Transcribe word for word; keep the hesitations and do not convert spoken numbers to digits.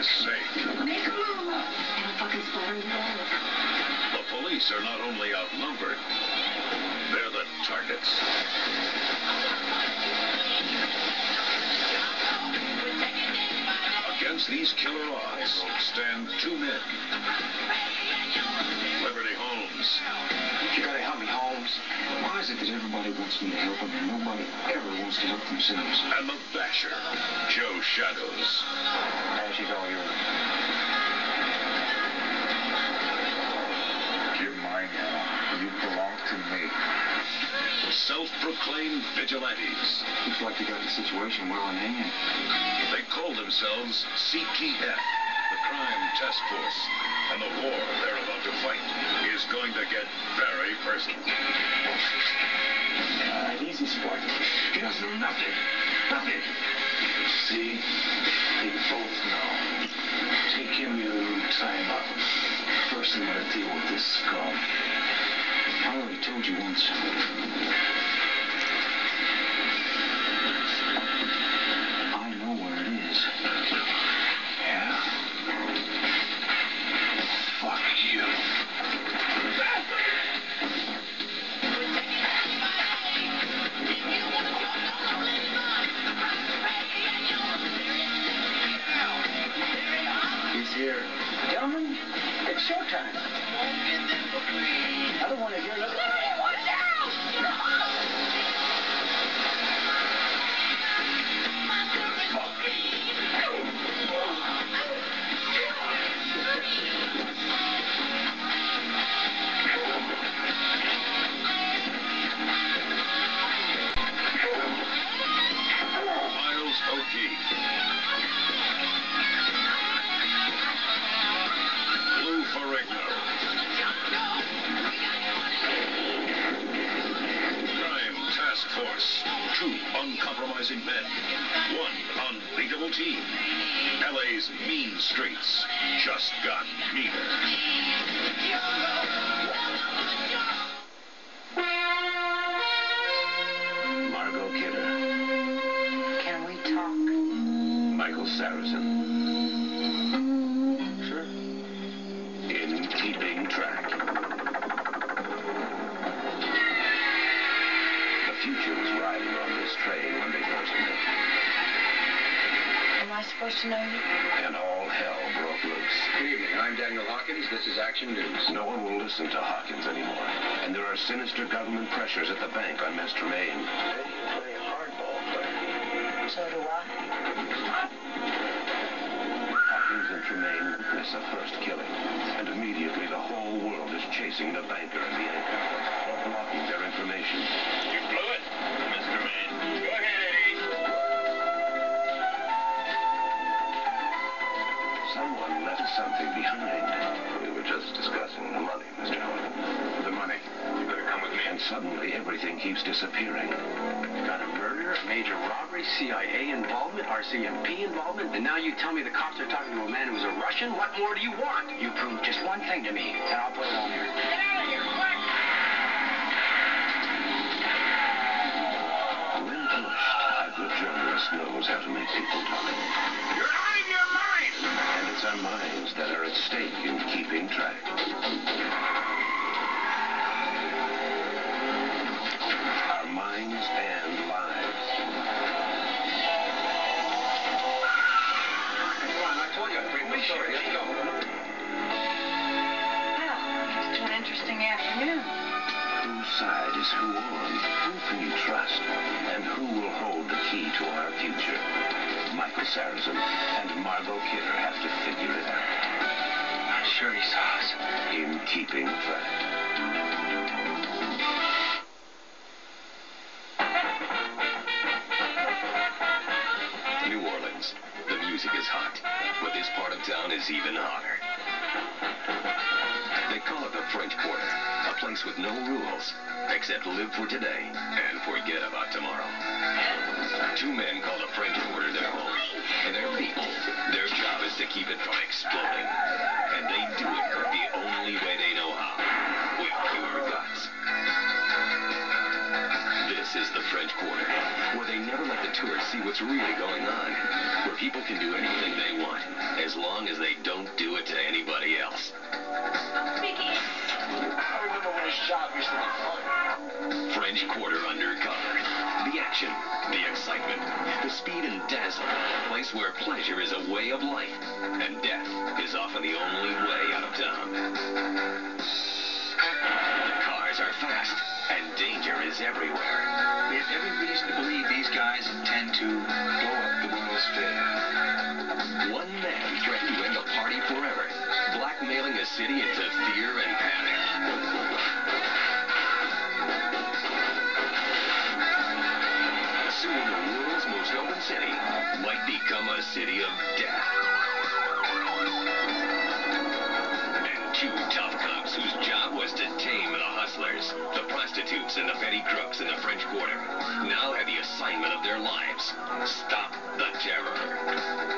his sake. Make a move. It'll fucking splatter you all over. The police are not only outnumbered, they're the targets. Against these killer odds stand two men. Liberty Holmes. You gotta help me, Holmes. Why is it that everybody wants me to help them and nobody ever wants to help themselves? And the basher, Joe Shadows. How's she going here? You're mine now. You belong to me. Self-proclaimed vigilantes. Looks like they got the situation well in hand. They call themselves C T F, the Crime Task Force. And the war they're about to fight is going to get very personal. Uh, easy, sport. He doesn't know nothing. Nothing. See? They both know. Take him the other room, tie him up. First, I'm gonna deal with this scum. I already told you once. I know where it is. Yeah? Fuck you. He's here. Gentlemen, it's showtime. I don't want to hear nothing. Watch out! Miles O'Keefe. Lou Ferrigno. Crime Task Force. Two uncompromising men. One unbeatable team. L A's mean streets just got meaner. Margot Kidder. Can we talk? Michael Sarrazin. Sure. In Keeping Track. The future was riding on this train when they first met. Am I supposed to know you? And all hell broke loose. Good evening. I'm Daniel Hawkins. This is Action News. No one will listen to Hawkins anymore. And there are sinister government pressures at the bank on Miss Tremaine. Play hardball, player. So do I. Hawkins and Tremaine miss a first killing. And immediately the whole world is chasing the banker and the anchor. Or blocking their information. You blew it, Miss Tremaine. Go ahead, Eddie. Someone left something behind. We were just discussing the money, Mister Hawkins. The money. You better come with me. And suddenly everything keeps disappearing. Got a murder, a major robbery, C I A involvement, R C M P involvement, and now you tell me the cops are talking to a man who's a Russian? What more do you want? You prove just one thing to me, and I'll put it on there. Get out of here, quick! When pushed, a good journalist knows how to make people talk. You're out of your mind! And it's our minds that are at stake in Keeping Track. Our minds and lives. Come on, I told you I'd bring my story. Let's go. Well, it's an interesting afternoon. Whose side is who on? Who can you trust? And who will hold the key to our future? Michael Sarrazin and Margot Kidder have to figure it out. I'm sure he saw us. In Keeping Track. New Orleans. The music is hot, but this part of town is even hotter. They call it the French Quarter, a place with no rules, except live for today and forget about tomorrow. Two men call the French Quarter their home, and their people. Their job is to keep it from exploding, and they do it the only way they know how, with pure guts. This is the French Quarter, where they never let the tourists see what's really going on, where people can do anything they want, as long as they don't do it to anybody else. Mickey. I remember when his job used to be fun. French Quarter Undercover. The action, the excitement, the speed and dazzle. A place where pleasure is a way of life, and death is often the only way out of town. The cars are fast, and danger is everywhere. We have every reason to believe these guys intend to blow up the World's Fair. One man threatened to end the party forever, blackmailing a city into fear and panic. Soon the world's most open city might become a city of death. And two tough cops whose job was to tame the hustlers, the prostitutes, and the petty crooks in the French Quarter now had the assignment of their lives. Stop the terror.